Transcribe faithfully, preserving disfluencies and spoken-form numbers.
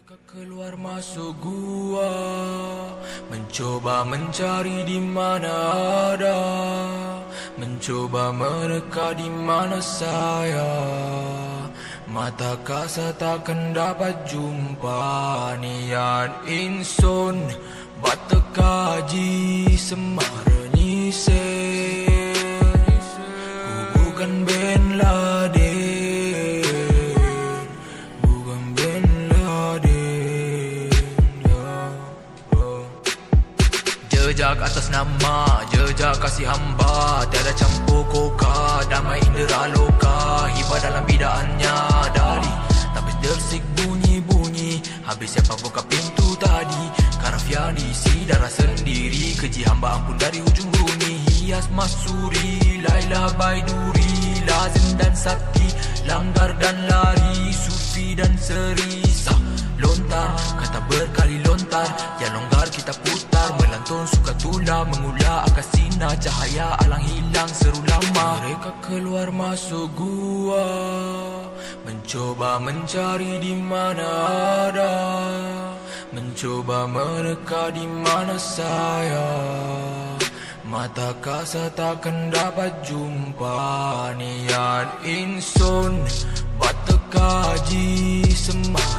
Mereka keluar masuk gua, mencoba mencari di mana ada, mencoba mereka di mana saya. Mata kasat takkan dapat jumpa, niat insun bata kaji semarni se. Ku bukan Ben Laden, bukan Ben Laden, ya. Oh. Jejak atas nama, jejak kasih hamba, tiada campur koka, damai indera loka, hibah dalam bidaannya dari tapi dersik bunyi-bunyi. Habis siapa buka pintu tadi, karafian diisi darah sendiri, keji hamba ampun dari ujung bumi. Hias masuri, Laila Baiduri, lazim dan sakti, langgar dan lari, sufi dan serisa, lontar kata berkali lontar, yang longgar kita putar, melantun suka tula, mengular akan sinar cahaya, alang hilang seru lama. Mereka keluar masuk gua, mencoba mencari di mana ada, mencoba mereka di mana saya. Mata kasat takkan dapat jumpa, niat insun bata kaji semua.